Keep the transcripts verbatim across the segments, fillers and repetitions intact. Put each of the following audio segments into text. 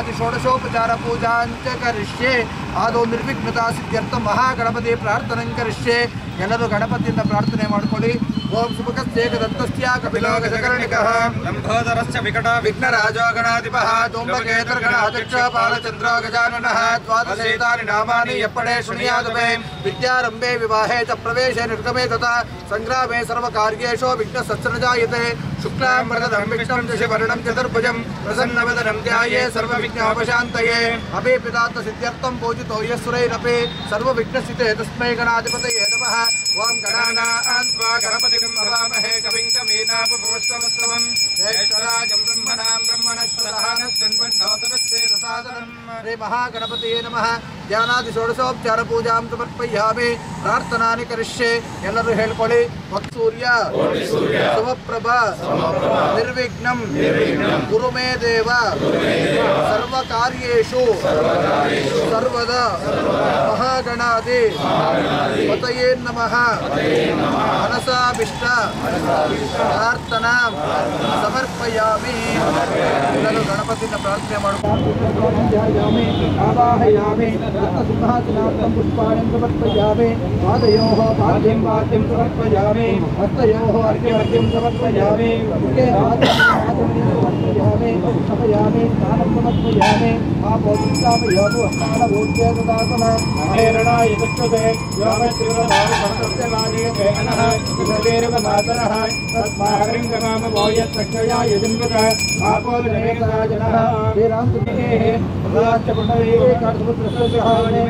ध्यानादि षोडशोपचार पूजांच करिष्ये आदौ निर्विघ्नता सिद्ध्यर्थ महागणपति प्रार्थना करिष्ये ಎಲ್ಲರೂ ಗಣಪತಿಯಿಂದ ಪ್ರಾರ್ಥನೆ ಮಾಡಿಕೊಳ್ಳಿ ಓಂ ಸುಮುಖಸ್ಯೇಕದತ್ತಸ್ಯ ಕಪಿಲೋ ಗಜಕರ್ಣಿಕಃ ಲಂಬೋದರಸ್ಯ ವಿಕಟ ವಿಘ್ನರಾಜೋ ಗಣಾಧಿಪಃ ಧೂಮಕೇತುರ್ಗಣಾಧ್ಯಕ್ಷ ಬಾಲಚಂದ್ರೋ ಗಜಾನನಃ ದ್ವಾದಶೇತಾನಿ ನಾಮಾನಿ ಯಪ್ಪಡೆ ಶೃಣುಯಾದವೇ ವಿದ್ಯಾರಂಭೆ ವಿವಾಹೇ ಚ ಪ್ರವೇಶೇ ನಿರ್ಗಮೇ ತಥಾ ಸಂಗ್ರಾಮೇ ಸರ್ವಕಾರ್ಯೇಷು ವಿಘ್ನಸತ್ಸೃಜಾಯತೆ ಶುಕ್ಲಾಂಬರಧರಂ ವಿಷ್ಣುಂ ದಶವರ್ಣಂ ಚತುರ್ಭುಜಂ ಪ್ರಸನ್ನವದನಂ ಧ್ಯಾಯೇ ಸರ್ವವಿಘ್ನೋಪಶಾಂತಯೇ ಅಭಿಪಿತಾರ್ಥ ಸಿದ್ಧ್ಯರ್ಥಂ ಪೂಜಿತೋ ಯಸ್ಸುರೈರಪಿ ಸರ್ವವಿಘ್ನಸ್ಥಿತೇ ತಸ್ಮೈ ಗಣಾಧಿಪತಯೇ ನಮಃ ಓಂ ಗಣಾನಾಂ ತ್ವಾ ಗಣಪತಿಂ ಹವಾಮಹೇ ಕವಿಂ ಕವೀನಾಪುಪವಸ್ವಮಸ್ತವಂ ಜ್ಯೇಷ್ಠರಾಜಂ ಬ್ರಹ್ಮಣಾಂ ಬ್ರಹ್ಮಣಸ್ಪದಹಾನಸ್ಕನ್ವನ್ನೋತರಸ್ಸೇ ದಸಾದನಂ ಶ್ರೀ ಮಹಾಗಣಪತಿಯೇ ನಮಃ ಧ್ಯಾನಾದಿ ಷೋಡಶೋಪಚಾರ ಪೂಜಾಂ ಸಮರ್ಪಯಾಮಿ ಪ್ರಾರ್ಥನಾನಿ ಕರಿಷ್ಯೆ ಎಲ್ಲರೂ ಹೇಳ್ಕೊಳ್ಳಿ ವಕ್ಸೂರ್ಯ ಸಮಪ್ರಭ ನಿರ್ವಿಘ್ನಂ ಗುರುಮೇ ದೇವ ಸರ್ವಕಾರ್ಯೇಷು ಸರ್ವದಾ ಮಹಾಗಣಾದಿ ಪತಯೇ ನಮಃ ಮನಸಾಭಿಷ್ಟ ಪ್ರಾರ್ಥನಾ ಸಮರ್ಪಯಾಮಿ ಎಲ್ಲರೂ ಗಣಪತಿನ ಪ್ರಾರ್ಥನೆ ಮಾಡ್ಕೊಂಡು ಆವಾಹಯಾಮಿ ಸಿಂಹಾಸನಾರ್ಥಂ ಪುಷ್ಪಾಣಿ ಸಮರ್ಪಯಾಮಿ ಪಾದಯೋಃ ಪಾದ್ಯಂ ಪಾದ್ಯಂ ಸಮರ್ಪಯಾಮಿ ಹಸ್ತಯೋಃ ಅರ್ಘ್ಯಮರ್ಘ್ಯಂ ಸಮರ್ಪಯಾಮಿ ಮುಖೇ ಸಮರ್ಪಯಾಮಿ ಸಮಯಾಮಿ ಸ್ನಾನಂ ಸಮರ್ಪಯಾಮಿ ಆಪೋದಿಷ್ಟಾಪಯೋಗು ಅಸ್ಮಾನಭೂತ್ಯೇ ತದಾಸನ ಹೇರಣಾಯ ಚಕ್ಷುಷೇ ಯೋಗಶ್ರೀವದಾರುಪರ್ತಸ್ಯಮಾನೀಯತೆ ಅನಃ ವಿಸರ್ವೇರವ ನಾತನಃ ತಸ್ಮಾಹೃಂಗಮಾಮ ಭೋಯತ್ತಕ್ಷಯಾ ಯಜನ್ಮತ ಆಪೋದಿನೇಕರಾಜನಃ ಶ್ರೀರಾಮಚಂದ್ರೇ ಪ್ರದಾಶ್ಚ ಪುಂಡರೀ ಕಾರ್ಯಪುತ್ರಸ್ಯಹಾವನೆ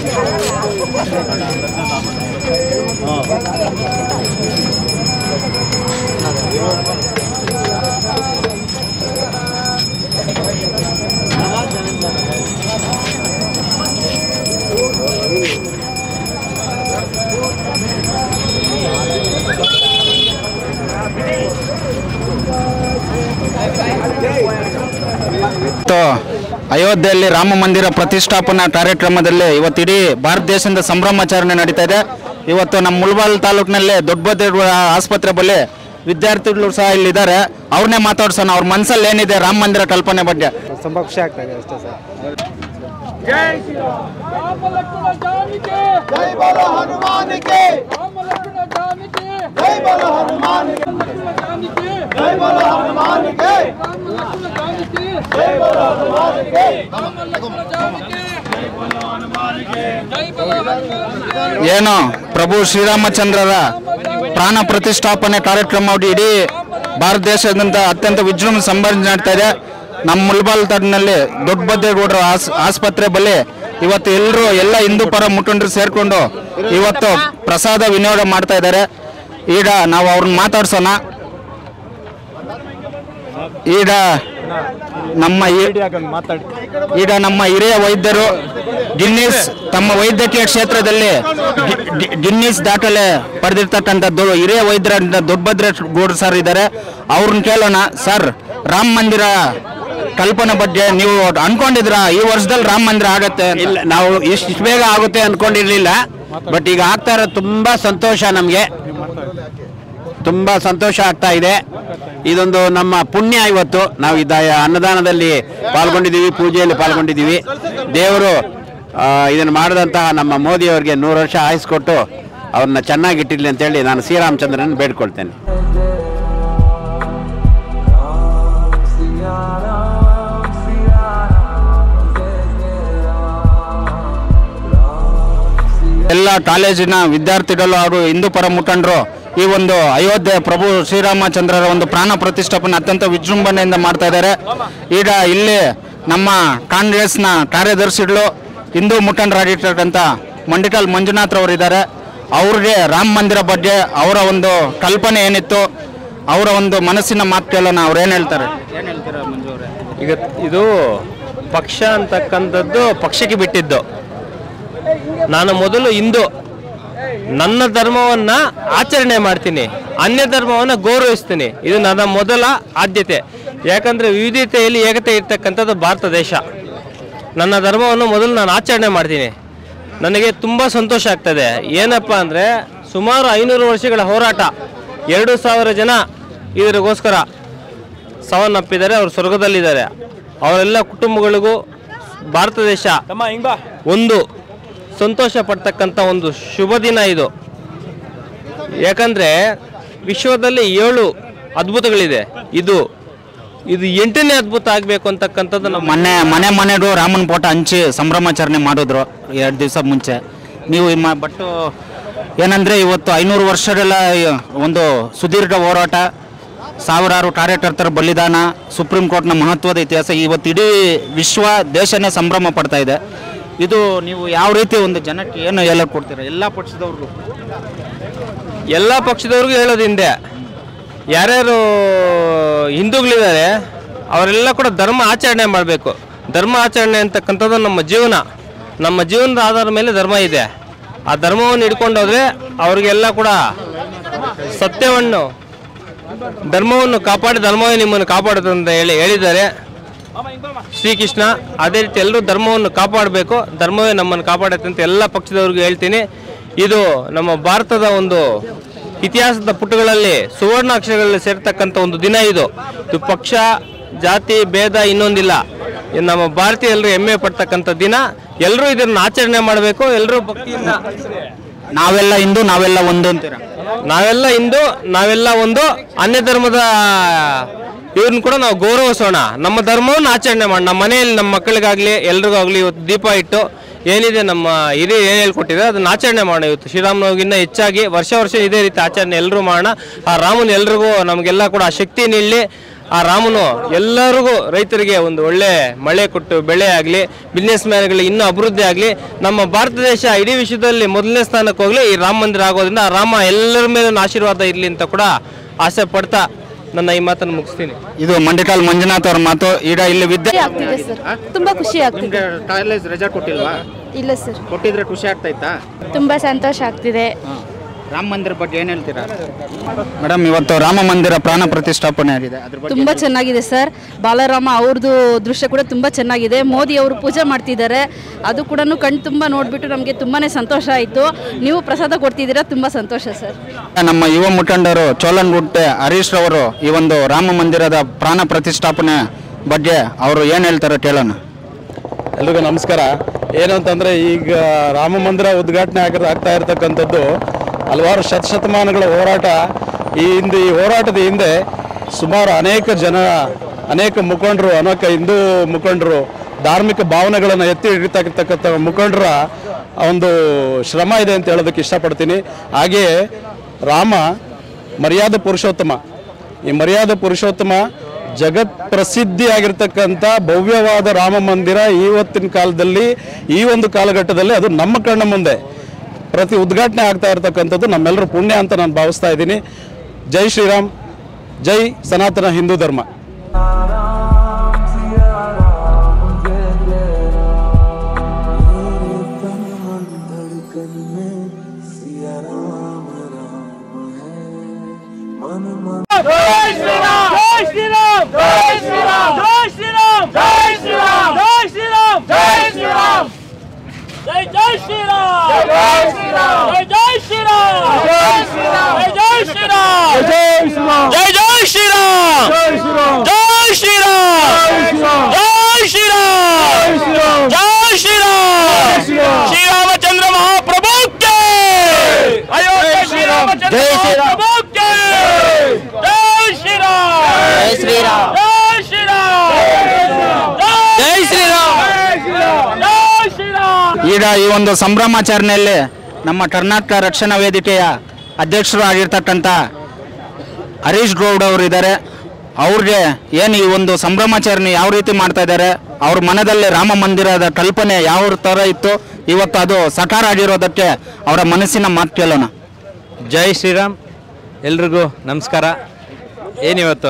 ಅಯೋಧ್ಯೆಯಲ್ಲಿ ರಾಮ ಮಂದಿರ ಪ್ರತಿಷ್ಠಾಪನಾ ಕಾರ್ಯಕ್ರಮದಲ್ಲಿ ಇವತ್ತು ಇಡೀ ಭಾರತ ದೇಶದಿಂದ ಸಂಭ್ರಮಾಚರಣೆ ನಡೀತಾ ಇದೆ. ಇವತ್ತು ನಮ್ಮ ಮುಳಬಾಲ್ ತಾಲೂಕಿನಲ್ಲಿ ದೊಡ್ಡಬದ್ದೇಶ್ವರ ಆಸ್ಪತ್ರೆ ಬಳಿ ವಿದ್ಯಾರ್ಥಿಗಳು ಸಹ ಇಲ್ಲಿದ್ದಾರೆ. ಅವ್ರನ್ನೇ ಮಾತಾಡ್ಸೋಣ, ಅವ್ರ ಮನಸ್ಸಲ್ಲಿ ಏನಿದೆ ರಾಮ ಮಂದಿರ ಕಲ್ಪನೆ ಬಗ್ಗೆ. ತುಂಬ ಖುಷಿ ಆಗ್ತಾ ಇದೆ ಅಷ್ಟೇ ಸರ್. जय श्री राम लक्ष्मण जानकी जय बोलो हनुमान की राम लक्ष्मण जानकी जय बोलो हनुमान की जय बोलो हनुमान की राम लक्ष्मण जानकी जय बोलो हनुमान की राम लक्ष्मण जानकी जय बोलो हनुमान की जय बोलो हनुमान की ಏನು ಪ್ರಭು ಶ್ರೀರಾಮಚಂದ್ರರ ಪ್ರಾಣ ಪ್ರತಿಷ್ಠಾಪನೆ ಕಾರ್ಯಕ್ರಮ ಇಡೀ ಭಾರತ ದೇಶದಿಂದ ಅತ್ಯಂತ ವಿಜೃಂಭಣೆ ಸಂಭ್ರಮ ನಡೀತಾ ಇದೆ. ನಮ್ಮ ಮುಳಬಾಲ್ ತಾಲೂಕಿನಲ್ಲಿ ದೊಡ್ಡಬದ್ದೇಗೌಡರ ಆಸ್ಪತ್ರೆ ಬಳಿ ಇವತ್ತು ಎಲ್ಲರೂ ಎಲ್ಲ ಹಿಂದೂ ಪರ ಮುಖಂಡರು ಸೇರ್ಕೊಂಡು ಇವತ್ತು ಪ್ರಸಾದ ವಿನಿಯೋಗ ಮಾಡ್ತಾ ಇದ್ದಾರೆ. ಈಗ ನಾವು ಅವ್ರನ್ನ ಮಾತಾಡ್ಸೋಣ. ಈಗ ನಮ್ಮ ಈಗ ನಮ್ಮ ಹಿರಿಯ ವೈದ್ಯರು ಗಿನ್ನಿಸ್ ತಮ್ಮ ವೈದ್ಯಕೀಯ ಕ್ಷೇತ್ರದಲ್ಲಿ ಗಿನ್ನಿಸ್ ದಾಖಲೆ ಪಡೆದಿರ್ತಕ್ಕಂಥ ಹಿರಿಯ ವೈದ್ಯರ ದೊಡ್ಡಬದ್ದೇಗೌಡರು ಸರ್ ಇದ್ದಾರೆ. ಅವ್ರನ್ನ ಕೇಳೋಣ. ಸರ್, ರಾಮ ಮಂದಿರ ಕಲ್ಪನೆ ಬಗ್ಗೆ ನೀವು ಅನ್ಕೊಂಡಿದ್ರ ಈ ವರ್ಷದಲ್ಲಿ ರಾಮ ಮಂದಿರ ಆಗತ್ತೆ? ಇಲ್ಲ, ನಾವು ಇಷ್ಟು ಬೇಗ ಆಗುತ್ತೆ ಅನ್ಕೊಂಡಿರ್ಲಿಲ್ಲ. ಬಟ್ ಈಗ ಆಗ್ತಾ ಇರೋದು ತುಂಬಾ ಸಂತೋಷ, ನಮಗೆ ತುಂಬಾ ಸಂತೋಷ ಆಗ್ತಾ ಇದೆ. ಇದೊಂದು ನಮ್ಮ ಪುಣ್ಯ. ಇವತ್ತು ನಾವು ಇದ್ದ ಅನ್ನದಾನದಲ್ಲಿ ಪಾಲ್ಗೊಂಡಿದ್ದೀವಿ, ಪೂಜೆಯಲ್ಲಿ ಪಾಲ್ಗೊಂಡಿದ್ದೀವಿ. ದೇವರು ಇದನ್ನು ಮಾಡಿದಂತಹ ನಮ್ಮ ಮೋದಿ ಅವರಿಗೆ ನೂರು ವರ್ಷ ಆಯಿಸ್ಕೊಟ್ಟು ಅವ್ರನ್ನ ಚೆನ್ನಾಗಿಟ್ಟಿರ್ಲಿ ಅಂತೇಳಿ ನಾನು ಶ್ರೀರಾಮಚಂದ್ರನ ಬೇಡ್ಕೊಳ್ತೇನೆ. ಎಲ್ಲ ಕಾಲೇಜಿನ ವಿದ್ಯಾರ್ಥಿಗಳು ಹಾಗೂ ಹಿಂದೂ ಪರ ಮುಖಂಡರು ಈ ಒಂದು ಅಯೋಧ್ಯೆ ಪ್ರಭು ಶ್ರೀರಾಮಚಂದ್ರರ ಒಂದು ಪ್ರಾಣ ಪ್ರತಿಷ್ಠಾಪನೆ ಅತ್ಯಂತ ವಿಜೃಂಭಣೆಯಿಂದ ಮಾಡ್ತಾ ಇದ್ದಾರೆ. ಈಗ ಇಲ್ಲಿ ನಮ್ಮ ಕಾಂಗ್ರೆಸ್ನ ಕಾರ್ಯದರ್ಶಿಗಳು ಹಿಂದೂ ಮುಖಂಡರಾಗಿರ್ತಕ್ಕಂಥ ಮಂಡಿಕಲ್ ಮಂಜುನಾಥ್ ಅವರು ಇದ್ದಾರೆ. ಅವ್ರಿಗೆ ರಾಮ ಮಂದಿರ ಬಗ್ಗೆ ಅವರ ಒಂದು ಕಲ್ಪನೆ ಏನಿತ್ತು, ಅವರ ಒಂದು ಮನಸ್ಸಿನ ಮಾತು ಕೇಳೋಣ. ಅವ್ರು ಏನು ಹೇಳ್ತಾರೆ? ಏನು ಹೇಳ್ತೀರಾ ಮಂಜು ಅವರೇ? ಈಗ ಇದು ಪಕ್ಷ ಅಂತಕ್ಕಂಥದ್ದು ಪಕ್ಷಕ್ಕೆ ಬಿಟ್ಟಿದ್ದು. ನಾನು ಮೊದಲು ಹಿಂದೂ, ನನ್ನ ಧರ್ಮವನ್ನು ಆಚರಣೆ ಮಾಡ್ತೀನಿ, ಅನ್ಯ ಧರ್ಮವನ್ನು ಗೌರವಿಸ್ತೀನಿ. ಇದು ನನ್ನ ಮೊದಲ ಆದ್ಯತೆ. ಯಾಕಂದರೆ ವಿವಿಧತೆಯಲ್ಲಿ ಏಕತೆ ಇರ್ತಕ್ಕಂಥದ್ದು ಭಾರತ ದೇಶ. ನನ್ನ ಧರ್ಮವನ್ನು ಮೊದಲು ನಾನು ಆಚರಣೆ ಮಾಡ್ತೀನಿ. ನನಗೆ ತುಂಬ ಸಂತೋಷ ಆಗ್ತದೆ. ಏನಪ್ಪ ಅಂದರೆ ಸುಮಾರು ಐನೂರು ವರ್ಷಗಳ ಹೋರಾಟ, ಎರಡು ಸಾವಿರ ಜನ ಇದರಿಗೋಸ್ಕರ ಸಾವನ್ನಪ್ಪಿದ್ದಾರೆ. ಅವರು ಸ್ವರ್ಗದಲ್ಲಿದ್ದಾರೆ. ಅವರೆಲ್ಲ ಕುಟುಂಬಗಳಿಗೂ ಭಾರತ ದೇಶ ಒಂದು ಸಂತೋಷ ಪಡ್ತಕ್ಕಂಥ ಒಂದು ಶುಭ ದಿನ ಇದು. ಯಾಕಂದರೆ ವಿಶ್ವದಲ್ಲಿ ಏಳು ಅದ್ಭುತಗಳಿದೆ, ಇದು ಇದು ಎಂಟನೇ ಅದ್ಭುತ ಆಗಬೇಕು ಅಂತಕ್ಕಂಥದ್ದು ನಮ್ಮ ಮೊನ್ನೆ ಮನೆ ಮನೆಗೂ ರಾಮನ ಫೋಟೋ ಹಂಚಿ ಸಂಭ್ರಮಾಚರಣೆ ಮಾಡಿದ್ರು ಎರಡು ದಿವಸ ಮುಂಚೆ. ನೀವು ಮ ಬಟ್ ಏನಂದರೆ ಇವತ್ತು ಐನೂರು ವರ್ಷಗಳ ಒಂದು ಸುದೀರ್ಘ ಹೋರಾಟ, ಸಾವಿರಾರು ಕಾರ್ಯಕರ್ತರ ಬಲಿದಾನ, ಸುಪ್ರೀಂ ಕೋರ್ಟ್ನ ಮಹತ್ವದ ಇತಿಹಾಸ ಇವತ್ತು ಇಡೀ ವಿಶ್ವ ದೇಶನೇ ಸಂಭ್ರಮ ಪಡ್ತಾ ಇದೆ. ಇದು ನೀವು ಯಾವ ರೀತಿ ಒಂದು ಜನಕ್ಕೆ ಏನು ಹೇಳಕ್ಕೆ ಕೊಡ್ತೀರಾ? ಎಲ್ಲ ಪಕ್ಷದವ್ರಿಗೂ ಎಲ್ಲ ಪಕ್ಷದವ್ರಿಗೂ ಹೇಳೋದು ಹಿಂದೆ ಯಾರ್ಯಾರು ಹಿಂದೂಗಳಿದ್ದಾರೆ ಅವರೆಲ್ಲ ಕೂಡ ಧರ್ಮ ಆಚರಣೆ ಮಾಡಬೇಕು. ಧರ್ಮ ಆಚರಣೆ ಅಂತಕ್ಕಂಥದ್ದು ನಮ್ಮ ಜೀವನ, ನಮ್ಮ ಜೀವನದ ಆಧಾರದ ಮೇಲೆ ಧರ್ಮ ಇದೆ. ಆ ಧರ್ಮವನ್ನು ಹಿಡ್ಕೊಂಡು ಹೋದರೆ ಅವ್ರಿಗೆಲ್ಲ ಕೂಡ ಸತ್ಯವನ್ನು, ಧರ್ಮವನ್ನು ಕಾಪಾಡಿ ಧರ್ಮವೇ ನಿಮ್ಮನ್ನು ಕಾಪಾಡುತ್ತೆ ಅಂತ ಹೇಳಿ ಹೇಳಿದ್ದಾರೆ ಶ್ರೀಕೃಷ್ಣ. ಅದೇ ರೀತಿ ಎಲ್ಲರೂ ಧರ್ಮವನ್ನು ಕಾಪಾಡಬೇಕು, ಧರ್ಮವೇ ನಮ್ಮನ್ನು ಕಾಪಾಡುತ್ತೆ ಅಂತ ಎಲ್ಲ ಪಕ್ಷದವ್ರಿಗೂ ಹೇಳ್ತೀನಿ. ಇದು ನಮ್ಮ ಭಾರತದ ಒಂದು ಇತಿಹಾಸದ ಪುಟಗಳಲ್ಲಿ ಸುವರ್ಣಾಕ್ಷರಗಳಲ್ಲಿ ಸೇರ್ತಕ್ಕಂಥ ಒಂದು ದಿನ. ಇದು ಇದು ಪಕ್ಷ ಜಾತಿ ಭೇದ ಇನ್ನೊಂದಿಲ್ಲ, ನಮ್ಮ ಭಾರತೀಯರು ಹೆಮ್ಮೆ ಪಡ್ತಕ್ಕಂಥ ದಿನ. ಎಲ್ಲರೂ ಇದನ್ನು ಆಚರಣೆ ಮಾಡಬೇಕು. ಎಲ್ಲರೂ ಭಕ್ತಿಯಿಂದ ನಾವೆಲ್ಲ ಹಿಂದೂ ನಾವೆಲ್ಲ ಒಂದು ಅಂತೀರಾ? ನಾವೆಲ್ಲ ಹಿಂದೂ ನಾವೆಲ್ಲ ಒಂದು, ಅನ್ಯ ಧರ್ಮದ ಇವ್ರನ್ನ ಕೂಡ ನಾವು ಗೌರವಿಸೋಣ, ನಮ್ಮ ಧರ್ಮವನ್ನು ಆಚರಣೆ ಮಾಡಿ ನಮ್ಮ ಮನೆಯಲ್ಲಿ ನಮ್ಮ ಮಕ್ಕಳಿಗಾಗಲಿ ಎಲ್ರಿಗಾಗಲಿ ಇವತ್ತು ದೀಪ ಇಟ್ಟು ಏನಿದೆ ನಮ್ಮ ಹಿರಿಯರು ಏನು ಹೇಳ್ಕೊಟ್ಟಿದ್ದಾರೆ ಅದನ್ನು ಆಚರಣೆ ಮಾಡೋಣ. ಇವತ್ತು ಶ್ರೀರಾಮನವಮಿಗಿನ್ನ ಹೆಚ್ಚಾಗಿ ವರ್ಷ ವರ್ಷ ಇದೇ ರೀತಿ ಆಚರಣೆ ಎಲ್ಲರೂ ಮಾಡೋಣ. ಆ ರಾಮನು ಎಲ್ರಿಗೂ ನಮಗೆಲ್ಲ ಕೂಡ ಆ ಶಕ್ತಿ ನೀಡಲಿ. ಆ ರಾಮನು ಎಲ್ಲರಿಗೂ ರೈತರಿಗೆ ಒಂದು ಒಳ್ಳೆ ಮಳೆ ಕೊಟ್ಟು ಬೆಳೆ ಆಗಲಿ, ಬಿಸ್ನೆಸ್ ಮ್ಯಾನ್ಗಳಿಗೆ ಇನ್ನೂ ಅಭಿವೃದ್ಧಿ ಆಗಲಿ, ನಮ್ಮ ಭಾರತ ದೇಶ ಇಡೀ ವಿಶ್ವದಲ್ಲಿ ಮೊದಲನೇ ಸ್ಥಾನಕ್ಕೆ ಹೋಗಲಿ ಈ ರಾಮ ಮಂದಿರ ಆಗೋದ್ರಿಂದ ಆ ರಾಮ ಎಲ್ಲರ ಮೇಲೆ ಒಂದು ಆಶೀರ್ವಾದ ಇರಲಿ ಅಂತ ಕೂಡ ಆಸೆ ಪಡ್ತಾ ನನ್ನ ಈ ಮಾತನ್ನು ಮುಗಿಸ್ತೀನಿ. ಇದು ಮಂಡಿಕಾಲ್ ಮಂಜುನಾಥ್ ಅವ್ರ ಮಾತು. ಈಗ ಇಲ್ಲಿ ವಿದ್ಯೆ ಆಗ್ತಿದೆ ಸರ್, ತುಂಬಾ ಖುಷಿ ಆಗ್ತಿದೆ. ಕಾಲೇಜ್ ರಜಾ ಕೊಟ್ಟಿಲ್ವಾ? ಇಲ್ಲ ಸರ್, ಕೊಟ್ಟಿದ್ರೆ ಖುಷಿ ಆಗ್ತಾ ಇತ್ತಾ? ತುಂಬಾ ಸಂತೋಷ ಆಗ್ತಿದೆ. ರಾಮ ಮಂದಿರ ಬಗ್ಗೆ ಏನು ಹೇಳ್ತೀರಾ ಮೇಡಮ್? ಇವತ್ತು ರಾಮ ಮಂದಿರ ಪ್ರಾಣ ಪ್ರತಿಷ್ಠಾಪನೆ ಆಗಿದೆ, ಅದ್ರ ಬಗ್ಗೆ ತುಂಬಾ ಚೆನ್ನಾಗಿದೆ ಸರ್. ಬಾಲರಾಮ ಅವ್ರದ್ದು ದೃಶ್ಯ ಕೂಡ ತುಂಬಾ ಚೆನ್ನಾಗಿದೆ. ಮೋದಿ ಅವರು ಪೂಜೆ ಮಾಡ್ತಿದ್ದಾರೆ, ಅದು ಕೂಡ ಕಣ್ ತುಂಬ ನೋಡ್ಬಿಟ್ಟು ನಮಗೆ ತುಂಬಾನೇ ಸಂತೋಷ ಆಯಿತು. ನೀವು ಪ್ರಸಾದ ಕೊಡ್ತಿದ್ದೀರಾ, ತುಂಬಾ ಸಂತೋಷ ಸರ್. ನಮ್ಮ ಯುವ ಮುಖಂಡರು ಚೋಲನ್ಗುಟ್ಟೆ ಹರೀಶ್ ರವರು ಈ ಒಂದು ರಾಮ ಮಂದಿರದ ಪ್ರಾಣ ಪ್ರತಿಷ್ಠಾಪನೆ ಬಗ್ಗೆ ಅವರು ಏನು ಹೇಳ್ತಾರೆ ಕೇಳೋಣ. ಎಲ್ರಿಗೂ ನಮಸ್ಕಾರ. ಏನು ಅಂತಂದರೆ, ಈಗ ರಾಮ ಮಂದಿರ ಉದ್ಘಾಟನೆ ಆಗ ಆಗ್ತಾ ಇರತಕ್ಕಂಥದ್ದು ಹಲವಾರು ಶತಶತಮಾನಗಳ ಹೋರಾಟ. ಈ ಹಿಂದೆ ಈ ಹೋರಾಟದ ಹಿಂದೆ ಸುಮಾರು ಅನೇಕ ಜನ, ಅನೇಕ ಮುಖಂಡರು, ಅನೇಕ ಹಿಂದೂ ಮುಖಂಡರು ಧಾರ್ಮಿಕ ಭಾವನೆಗಳನ್ನು ಎತ್ತಿ ಹಿಡಿತಕ್ಕಂಥ ಮುಖಂಡರ ಒಂದು ಶ್ರಮ ಇದೆ ಅಂತ ಹೇಳೋದಕ್ಕೆ ಇಷ್ಟಪಡ್ತೀನಿ. ಹಾಗೆಯೇ ರಾಮ ಮರ್ಯಾದ ಪುರುಷೋತ್ತಮ. ಈ ಮರ್ಯಾದ ಪುರುಷೋತ್ತಮ ಜಗತ್ ಪ್ರಸಿದ್ಧಿಯಾಗಿರ್ತಕ್ಕಂಥ ಭವ್ಯವಾದ ರಾಮ ಮಂದಿರ ಇವತ್ತಿನ ಕಾಲದಲ್ಲಿ, ಈ ಒಂದು ಕಾಲಘಟ್ಟದಲ್ಲಿ ಅದು ನಮ್ಮ ಕಣ್ಣ ಮುಂದೆ ಪ್ರತಿ ಉದ್ಘಾಟನೆ ಆಗ್ತಾ ಇರತಕ್ಕಂಥದ್ದು ನಮ್ಮೆಲ್ಲರ ಪುಣ್ಯ ಅಂತ ನಾನು ಭಾವಿಸ್ತಾ ಇದ್ದೀನಿ. ಜೈ ಶ್ರೀರಾಮ್, ಜೈ ಸನಾತನ ಹಿಂದೂ ಧರ್ಮ. ಶ್ರೀರಾಮಚಂದ್ರ ಮಹಾಪ್ರಭು ಕೆ ಅಯೋಧ್ಯೆ ಶ್ರೀರಾಮಚಂದ್ರ ಮಹಾಪ್ರಭು ಕೆ ಜೈ ಶ್ರೀರಾಮ್, ಜೈ ಶ್ರೀರಾಮ್, ಜೈ ಶ್ರೀರಾಮ್, ಜೈ ಶ್ರೀರಾಮ್, ಜೈ ಶ್ರೀರಾಮ್. ಈಗ ಈ ಒಂದು ಸಂಭ್ರಮಾಚರಣೆಯಲ್ಲಿ ನಮ್ಮ ಕರ್ನಾಟಕ ರಕ್ಷಣಾ ವೇದಿಕೆಯ ಅಧ್ಯಕ್ಷರು ಆಗಿರ್ತಕ್ಕಂಥ ಹರೀಶ್ ಗೌಡ್ ಅವರು ಇದ್ದಾರೆ. ಅವ್ರಿಗೆ ಏನು ಈ ಒಂದು ಸಂಭ್ರಮಾಚರಣೆ ಯಾವ ರೀತಿ ಮಾಡ್ತಾ ಇದ್ದಾರೆ, ಅವ್ರ ಮನದಲ್ಲಿ ರಾಮ ಮಂದಿರದ ಕಲ್ಪನೆ ಯಾವ ಥರ ಇತ್ತು, ಇವತ್ತು ಅದು ಸಾಕಾರ ಆಗಿರೋದಕ್ಕೆ ಅವರ ಮನಸ್ಸಿನ ಮಾತು ಕೇಳೋಣ. ಜೈ ಶ್ರೀರಾಮ್, ಎಲ್ರಿಗೂ ನಮಸ್ಕಾರ. ಏನಿವತ್ತು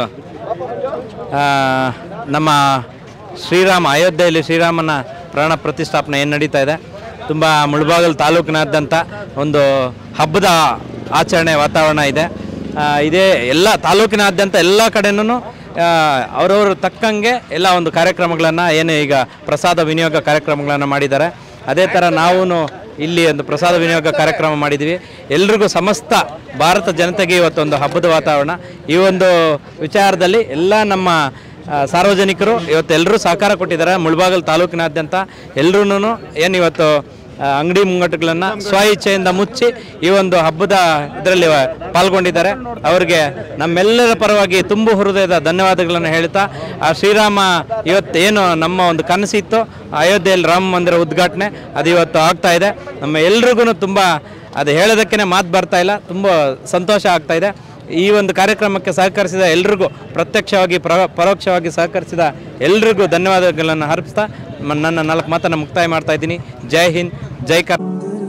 ನಮ್ಮ ಶ್ರೀರಾಮ ಅಯೋಧ್ಯೆಯಲ್ಲಿ ಶ್ರೀರಾಮನ ಪ್ರಾಣ ಪ್ರತಿಷ್ಠಾಪನೆ ಏನು ನಡೀತಾ ಇದೆ, ತುಂಬ ಮುಳಬಾಗಿಲು ತಾಲೂಕಿನಾದ್ಯಂತ ಒಂದು ಹಬ್ಬದ ಆಚರಣೆ ವಾತಾವರಣ ಇದೆ. ಇದೇ ಎಲ್ಲ ತಾಲೂಕಿನಾದ್ಯಂತ ಎಲ್ಲ ಕಡೆನೂ ಅವರವರು ತಕ್ಕಂಗೆ ಎಲ್ಲ ಒಂದು ಕಾರ್ಯಕ್ರಮಗಳನ್ನು ಏನು ಈಗ ಪ್ರಸಾದ ವಿನಿಯೋಗ ಕಾರ್ಯಕ್ರಮಗಳನ್ನು ಮಾಡಿದ್ದಾರೆ. ಅದೇ ಥರ ನಾವು ಇಲ್ಲಿ ಒಂದು ಪ್ರಸಾದ ವಿನಿಯೋಗ ಕಾರ್ಯಕ್ರಮ ಮಾಡಿದ್ವಿ. ಎಲ್ರಿಗೂ ಸಮಸ್ತ ಭಾರತ ಜನತೆಗೆ ಇವತ್ತೊಂದು ಹಬ್ಬದ ವಾತಾವರಣ. ಈ ಒಂದು ವಿಚಾರದಲ್ಲಿ ಎಲ್ಲ ನಮ್ಮ ಸಾರ್ವಜನಿಕರು ಇವತ್ತು ಎಲ್ಲರೂ ಸಹಕಾರ ಕೊಟ್ಟಿದ್ದಾರೆ. ಮುಳಬಾಗಿಲು ತಾಲೂಕಿನಾದ್ಯಂತ ಎಲ್ಲರೂ ಏನು ಇವತ್ತು ಅಂಗಡಿ ಮುಂಗಟ್ಟುಗಳನ್ನು ಸ್ವ ಇಚ್ಛೆಯಿಂದ ಮುಚ್ಚಿ ಈ ಒಂದು ಹಬ್ಬದ ಇದರಲ್ಲಿ ಪಾಲ್ಗೊಂಡಿದ್ದಾರೆ. ಅವರಿಗೆ ನಮ್ಮೆಲ್ಲರ ಪರವಾಗಿ ತುಂಬು ಹೃದಯದ ಧನ್ಯವಾದಗಳನ್ನು ಹೇಳ್ತಾ, ಆ ಶ್ರೀರಾಮ ಇವತ್ತೇನು ನಮ್ಮ ಒಂದು ಕನಸಿತ್ತು ಅಯೋಧ್ಯೆಯಲ್ಲಿ ರಾಮ ಮಂದಿರ ಉದ್ಘಾಟನೆ ಅದು ಇವತ್ತು ಆಗ್ತಾ ಇದೆ. ನಮ್ಮ ಎಲ್ರಿಗೂ ತುಂಬ ಅದು ಹೇಳೋದಕ್ಕೇ ಮಾತು ಬರ್ತಾ ಇಲ್ಲ, ತುಂಬ ಸಂತೋಷ ಆಗ್ತಾ ಇದೆ. ಈ ಒಂದು ಕಾರ್ಯಕ್ರಮಕ್ಕೆ ಸಹಕರಿಸಿದ ಎಲ್ರಿಗೂ, ಪ್ರತ್ಯಕ್ಷವಾಗಿ ಪ್ರ ಪರೋಕ್ಷವಾಗಿ ಸಹಕರಿಸಿದ ಎಲ್ರಿಗೂ ಧನ್ಯವಾದಗಳನ್ನು ಅರ್ಪಿಸ್ತಾ ನನ್ನ ನಾಲ್ಕು ಮಾತನ್ನು ಮುಕ್ತಾಯ ಮಾಡ್ತಾ ಇದ್ದೀನಿ. ಜೈ ಹಿಂದ್, ಜೈ ಕರ್.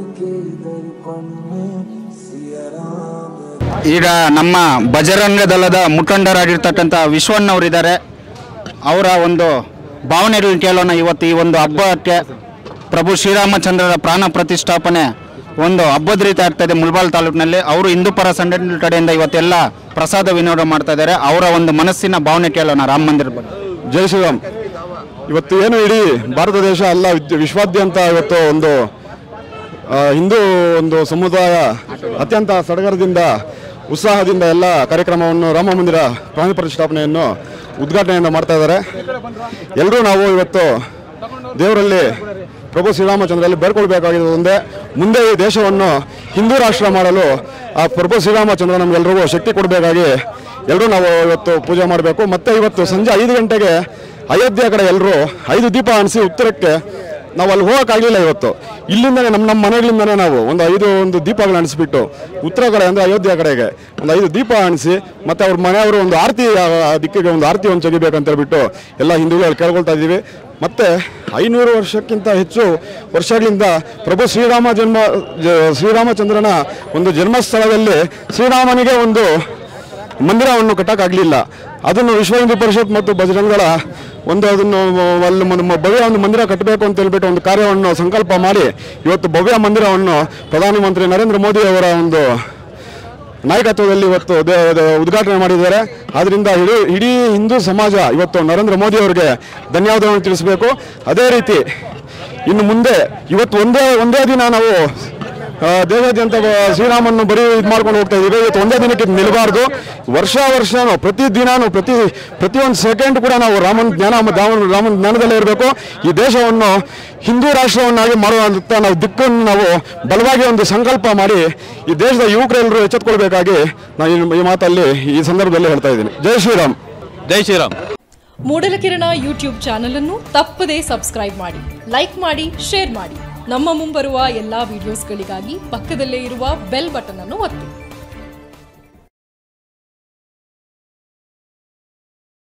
ಈಗ ನಮ್ಮ ಬಜರಂಗ ದಳದ ಮುಖಂಡರಾಗಿರ್ತಕ್ಕಂಥ ವಿಶ್ವಣ್ಣವರಿದ್ದಾರೆ. ಅವರ ಒಂದು ಭಾವನೆಗಳನ್ನು ಕೇಳೋಣ. ಇವತ್ತು ಈ ಒಂದು ಹಬ್ಬಕ್ಕೆ ಪ್ರಭು ಶ್ರೀರಾಮಚಂದ್ರರ ಪ್ರಾಣ ಪ್ರತಿಷ್ಠಾಪನೆ ಒಂದು ಹಬ್ಬದ ರೀತಿ ಆಗ್ತಾ ಇದೆ ಮುಳಬಾಗಿಲು ತಾಲೂಕಿನಲ್ಲಿ. ಅವರು ಹಿಂದೂಪರ ಸಂಘಟನೆ ಕಡೆಯಿಂದ ಇವತ್ತೆಲ್ಲ ಪ್ರಸಾದ ವಿನಿಯೋಗ ಮಾಡ್ತಾ ಇದ್ದಾರೆ. ಅವರ ಒಂದು ಮನಸ್ಸಿನ ಭಾವನೆ ಕೇಳೋಣ ರಾಮ ಮಂದಿರ ಬಗ್ಗೆ. ಜೈ ಶ್ರೀರಾಮ್. ಇವತ್ತು ಏನು ಇಡೀ ಭಾರತ ದೇಶ ಅಲ್ಲ, ವಿಶ್ವಾದ್ಯಂತ ಇವತ್ತು ಒಂದು ಹಿಂದೂ ಒಂದು ಸಮುದಾಯ ಅತ್ಯಂತ ಸಡಗರದಿಂದ ಉತ್ಸಾಹದಿಂದ ಎಲ್ಲ ಕಾರ್ಯಕ್ರಮವನ್ನು ರಾಮ ಮಂದಿರ ಪ್ರಾಣ ಪ್ರತಿಷ್ಠಾಪನೆಯನ್ನು ಉದ್ಘಾಟನೆಯನ್ನು ಮಾಡ್ತಾ ಇದ್ದಾರೆ. ಎಲ್ಲರೂ ನಾವು ಇವತ್ತು ದೇವರಲ್ಲಿ ಪ್ರಭು ಶ್ರೀರಾಮಚಂದ್ರಲ್ಲಿ ಬೇಡ್ಕೊಳ್ಬೇಕಾಗಿರೋದು ಒಂದೇ, ಮುಂದೆ ಈ ದೇಶವನ್ನು ಹಿಂದೂ ರಾಷ್ಟ್ರ ಮಾಡಲು ಆ ಪ್ರಭು ಶ್ರೀರಾಮಚಂದ್ರ ನಮಗೆಲ್ಲರಿಗೂ ಶಕ್ತಿ ಕೊಡಬೇಕಾಗಿ ಎಲ್ಲರೂ ನಾವು ಇವತ್ತು ಪೂಜೆ ಮಾಡಬೇಕು. ಮತ್ತು ಇವತ್ತು ಸಂಜೆ ಐದು ಗಂಟೆಗೆ ಅಯೋಧ್ಯೆ ಕಡೆ ಎಲ್ಲರೂ ಐದು ದೀಪ ಅಣಿಸಿ ಉತ್ತರಕ್ಕೆ ನಾವು ಅಲ್ಲಿ ಹೋಗೋಕ್ಕಾಗಲಿಲ್ಲ. ಇವತ್ತು ಇಲ್ಲಿಂದನೇ ನಮ್ಮ ನಮ್ಮ ಮನೆಗಳಿಂದನೇ ನಾವು ಒಂದು ಐದು ಒಂದು ದೀಪಗಳು ಅಣಿಸ್ಬಿಟ್ಟು ಉತ್ತರ ಕಡೆ ಅಂದರೆ ಅಯೋಧ್ಯೆ ಕಡೆಗೆ ಒಂದು ಐದು ದೀಪ ಅಣಿಸಿ ಮತ್ತು ಅವ್ರ ಮನೆಯವರು ಒಂದು ಆರತಿ ದಿಕ್ಕಿಗೆ ಒಂದು ಆರತಿ ಒಂದು ತೆಗಿಬೇಕಂತ ಹೇಳ್ಬಿಟ್ಟು ಎಲ್ಲ ಹಿಂದೂಗಳು ಕೇಳ್ಕೊಳ್ತಾ ಇದ್ದೀವಿ. ಮತ್ತು ಐನೂರು ವರ್ಷಕ್ಕಿಂತ ಹೆಚ್ಚು ವರ್ಷಗಳಿಂದ ಪ್ರಭು ಶ್ರೀರಾಮ ಜನ್ಮ ಶ್ರೀರಾಮಚಂದ್ರನ ಒಂದು ಜನ್ಮಸ್ಥಳದಲ್ಲಿ ಶ್ರೀರಾಮನಿಗೆ ಒಂದು ಮಂದಿರವನ್ನು ಕಟ್ಟೋಕ್ಕಾಗಲಿಲ್ಲ. ಅದನ್ನು ವಿಶ್ವ ಹಿಂದೂ ಪರಿಷತ್ ಮತ್ತು ಬಜರಂಗದಳ ಒಂದು ಅದನ್ನು ಅಲ್ಲಿ ಭವ್ಯ ಒಂದು ಮಂದಿರ ಕಟ್ಟಬೇಕು ಅಂತ ಹೇಳ್ಬಿಟ್ಟು ಒಂದು ಕಾರ್ಯವನ್ನು ಸಂಕಲ್ಪ ಮಾಡಿ ಇವತ್ತು ಭವ್ಯ ಮಂದಿರವನ್ನು ಪ್ರಧಾನಮಂತ್ರಿ ನರೇಂದ್ರ ಮೋದಿ ಅವರ ಒಂದು ನಾಯಕತ್ವದಲ್ಲಿ ಇವತ್ತು ಉದ್ಘಾಟನೆ ಮಾಡಿದ್ದಾರೆ. ಆದ್ದರಿಂದ ಇಡೀ ಇಡೀ ಹಿಂದೂ ಸಮಾಜ ಇವತ್ತು ನರೇಂದ್ರ ಮೋದಿ ಅವರಿಗೆ ಧನ್ಯವಾದಗಳನ್ನು ತಿಳಿಸಬೇಕು. ಅದೇ ರೀತಿ ಇನ್ನು ಮುಂದೆ ಇವತ್ತು ಒಂದೇ ಒಂದೇ ದಿನ ನಾವು ದೇಶಾದ್ಯಂತ ಶ್ರೀರಾಮನ್ನು ಬರೀ ಇದು ಮಾಡ್ಕೊಂಡು ಹೋಗ್ತಾ ಇದ್ದೀವಿ. ಇವತ್ತು ಒಂದೇ ದಿನಕ್ಕೆ ನಿಲ್ಲಬಾರ್ದು. ವರ್ಷ ವರ್ಷನೂ ಪ್ರತಿ ದಿನಾನು ಪ್ರತಿ ಪ್ರತಿಯೊಂದು ಸೆಕೆಂಡ್ ಕೂಡ ನಾವು ರಾಮನ ಜ್ಞಾನ ರಾಮನ ಜ್ಞಾನದಲ್ಲೇ ಇರಬೇಕು. ಈ ದೇಶವನ್ನು ಹಿಂದೂ ರಾಷ್ಟ್ರವನ್ನಾಗಿ ಮಾಡುವಂಥ ನಾವು ದಿಕ್ಕನ್ನು ನಾವು ಬಲವಾಗಿ ಒಂದು ಸಂಕಲ್ಪ ಮಾಡಿ ಈ ದೇಶದ ಯುವಕರೆಲ್ಲರೂ ಎಚ್ಚೆತ್ತುಕೊಳ್ಬೇಕಾಗಿ ನಾನು ಈ ಮಾತಲ್ಲಿ ಈ ಸಂದರ್ಭದಲ್ಲಿ ಹೇಳ್ತಾ ಇದ್ದೀನಿ. ಜೈ ಶ್ರೀರಾಮ್. ಜೈ ಶ್ರೀರಾಮ್. ಮೂಡಲಕಿರಣ ಯೂಟ್ಯೂಬ್ ಚಾನಲ್ ಅನ್ನು ತಪ್ಪದೇ ಸಬ್ಸ್ಕ್ರೈಬ್ ಮಾಡಿ, ಲೈಕ್ ಮಾಡಿ, ಶೇರ್ ಮಾಡಿ. ನಮ್ಮ ಮುಂಬರುವ ಎಲ್ಲಾ ವಿಡಿಯೋಸ್ಗಳಿಗಾಗಿ ಪಕ್ಕದಲ್ಲೇ ಇರುವ ಬೆಲ್ ಬಟನ್ ಅನ್ನು ಒತ್ತಿ.